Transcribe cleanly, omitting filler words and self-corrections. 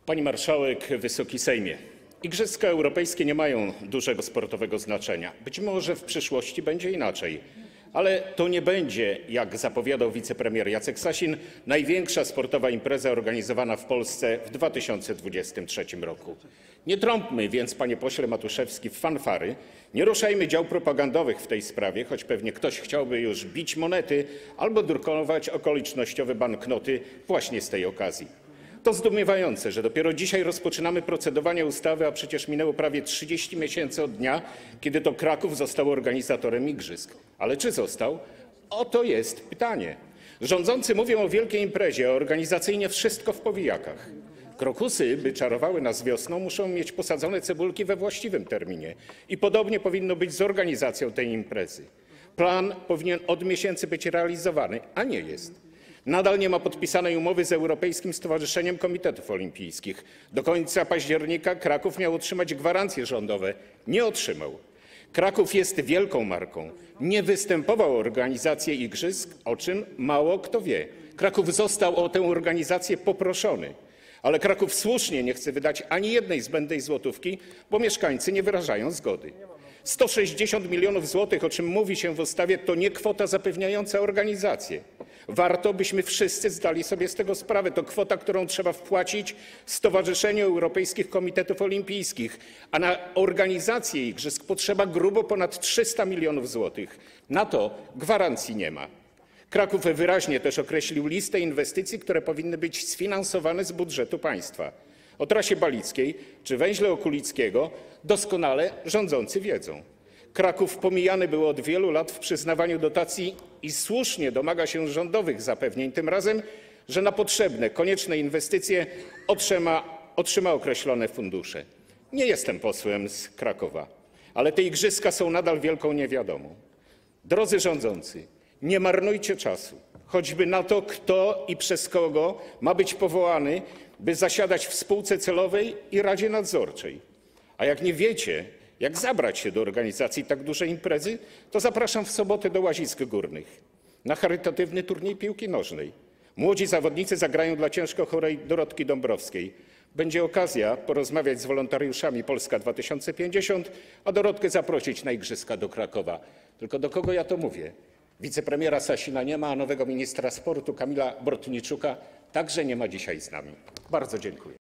Pani marszałek, Wysoki Sejmie. Igrzyska europejskie nie mają dużego sportowego znaczenia. Być może w przyszłości będzie inaczej. Ale to nie będzie, jak zapowiadał wicepremier Jacek Sasin, największa sportowa impreza organizowana w Polsce w 2023 roku. Nie trąbmy więc, panie pośle Matuszewski, w fanfary, nie ruszajmy dział propagandowych w tej sprawie, choć pewnie ktoś chciałby już bić monety albo drukować okolicznościowe banknoty właśnie z tej okazji. To zdumiewające, że dopiero dzisiaj rozpoczynamy procedowanie ustawy, a przecież minęło prawie 30 miesięcy od dnia, kiedy to Kraków został organizatorem igrzysk. Ale czy został? Oto jest pytanie. Rządzący mówią o wielkiej imprezie, a organizacyjnie wszystko w powijakach. Krokusy, by czarowały nas wiosną, muszą mieć posadzone cebulki we właściwym terminie. I podobnie powinno być z organizacją tej imprezy. Plan powinien od miesięcy być realizowany, a nie jest. Nadal nie ma podpisanej umowy z Europejskim Stowarzyszeniem Komitetów Olimpijskich. Do końca października Kraków miał otrzymać gwarancje rządowe. Nie otrzymał. Kraków jest wielką marką. Nie występował o organizację igrzysk, o czym mało kto wie. Kraków został o tę organizację poproszony. Ale Kraków słusznie nie chce wydać ani jednej zbędnej złotówki, bo mieszkańcy nie wyrażają zgody. 160 milionów złotych, o czym mówi się w ustawie, to nie kwota zapewniająca organizację. Warto, byśmy wszyscy zdali sobie z tego sprawę. To kwota, którą trzeba wpłacić Stowarzyszeniu Europejskich Komitetów Olimpijskich, a na organizację igrzysk potrzeba grubo ponad 300 milionów złotych. Na to gwarancji nie ma. Kraków wyraźnie też określił listę inwestycji, które powinny być sfinansowane z budżetu państwa. O trasie balickiej czy węźle Okulickiego doskonale rządzący wiedzą. Kraków pomijany był od wielu lat w przyznawaniu dotacji i słusznie domaga się rządowych zapewnień tym razem, że na potrzebne, konieczne inwestycje otrzyma określone fundusze. Nie jestem posłem z Krakowa, ale te igrzyska są nadal wielką niewiadomą. Drodzy rządzący, nie marnujcie czasu, choćby na to, kto i przez kogo ma być powołany, by zasiadać w spółce celowej i radzie nadzorczej. A jak nie wiecie, jak zabrać się do organizacji tak dużej imprezy, to zapraszam w sobotę do Łazisk Górnych na charytatywny turniej piłki nożnej. Młodzi zawodnicy zagrają dla ciężko chorej Dorotki Dąbrowskiej. Będzie okazja porozmawiać z wolontariuszami Polska 2050, a Dorotkę zaprosić na igrzyska do Krakowa. Tylko do kogo ja to mówię? Wicepremiera Sasina nie ma, a nowego ministra sportu Kamila Bortniczuka także nie ma dzisiaj z nami. Bardzo dziękuję.